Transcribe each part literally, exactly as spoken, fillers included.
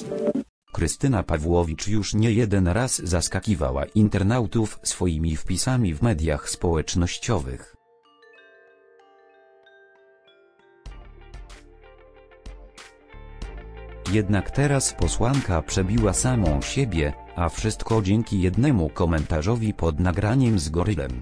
Krystyna Pawłowicz już nie jeden raz zaskakiwała internautów swoimi wpisami w mediach społecznościowych. Jednak teraz posłanka przebiła samą siebie, a wszystko dzięki jednemu komentarzowi pod nagraniem z Gorylem.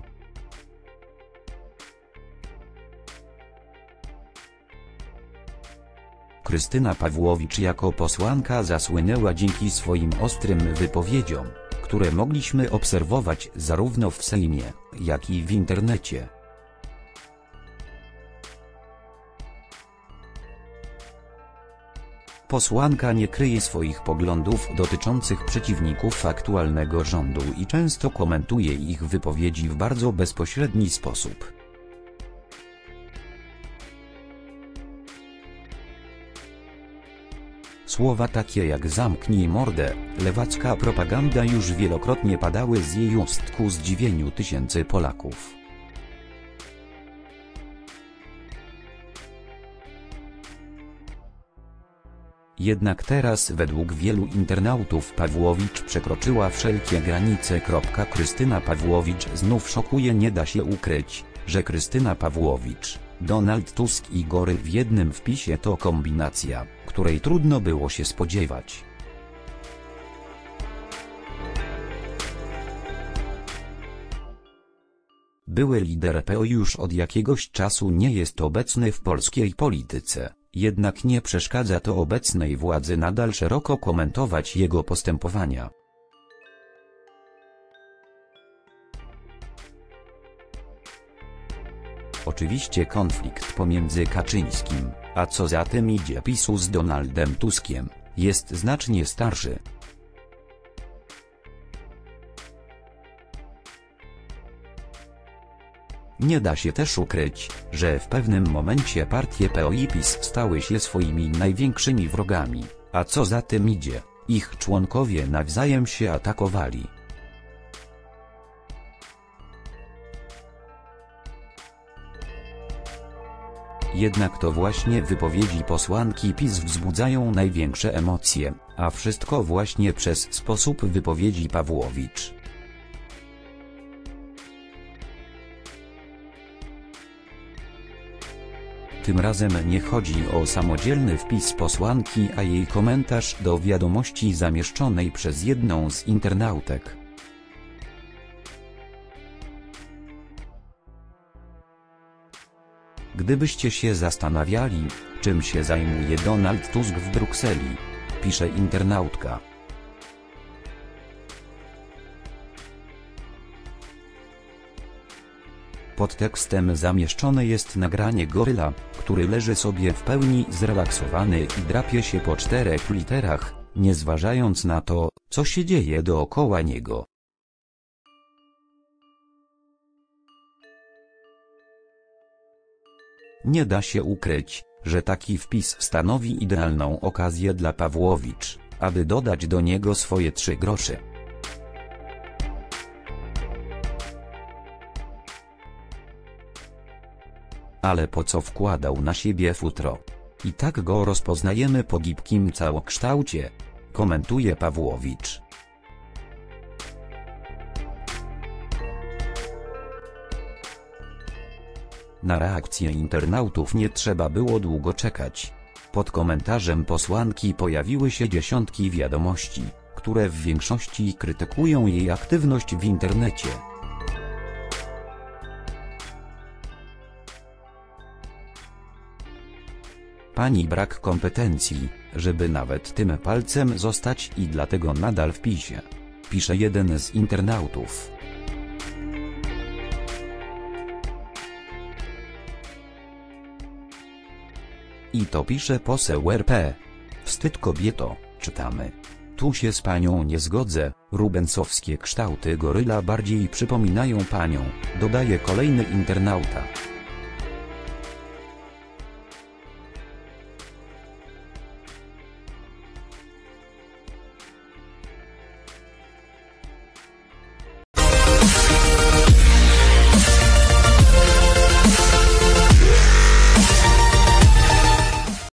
Krystyna Pawłowicz jako posłanka zasłynęła dzięki swoim ostrym wypowiedziom, które mogliśmy obserwować zarówno w Sejmie, jak i w internecie. Posłanka nie kryje swoich poglądów dotyczących przeciwników aktualnego rządu i często komentuje ich wypowiedzi w bardzo bezpośredni sposób. Słowa takie jak zamknij mordę, lewacka propaganda już wielokrotnie padały z jej ust ku zdziwieniu tysięcy Polaków. Jednak teraz według wielu internautów Pawłowicz przekroczyła wszelkie granice. Krystyna Pawłowicz znów szokuje. Nie da się ukryć, że Krystyna Pawłowicz, Donald Tusk i Goryl w jednym wpisie to kombinacja, której trudno było się spodziewać. Były lider P O już od jakiegoś czasu nie jest obecny w polskiej polityce, jednak nie przeszkadza to obecnej władzy nadal szeroko komentować jego postępowania. Oczywiście konflikt pomiędzy Kaczyńskim, a co za tym idzie PiSu z Donaldem Tuskiem, jest znacznie starszy. Nie da się też ukryć, że w pewnym momencie partie P O i PiS stały się swoimi największymi wrogami, a co za tym idzie, ich członkowie nawzajem się atakowali. Jednak to właśnie wypowiedzi posłanki PiS wzbudzają największe emocje, a wszystko właśnie przez sposób wypowiedzi Pawłowicz. Tym razem nie chodzi o samodzielny wpis posłanki, a jej komentarz do wiadomości zamieszczonej przez jedną z internautek. Gdybyście się zastanawiali, czym się zajmuje Donald Tusk w Brukseli, pisze internautka. Pod tekstem zamieszczone jest nagranie Goryla, który leży sobie w pełni zrelaksowany i drapie się po czterech literach, nie zważając na to, co się dzieje dookoła niego. Nie da się ukryć, że taki wpis stanowi idealną okazję dla Pawłowicz, aby dodać do niego swoje trzy grosze. Ale po co wkładał na siebie futro? I tak go rozpoznajemy po gibkim całokształcie, komentuje Pawłowicz. Na reakcję internautów nie trzeba było długo czekać. Pod komentarzem posłanki pojawiły się dziesiątki wiadomości, które w większości krytykują jej aktywność w internecie. Pani brak kompetencji, żeby nawet tym palcem zostać i dlatego nadal w PiSie, pisze jeden z internautów. I to pisze poseł R P. Wstyd kobieto, czytamy. Tu się z panią nie zgodzę, rubensowskie kształty Goryla bardziej przypominają panią, dodaje kolejny internauta.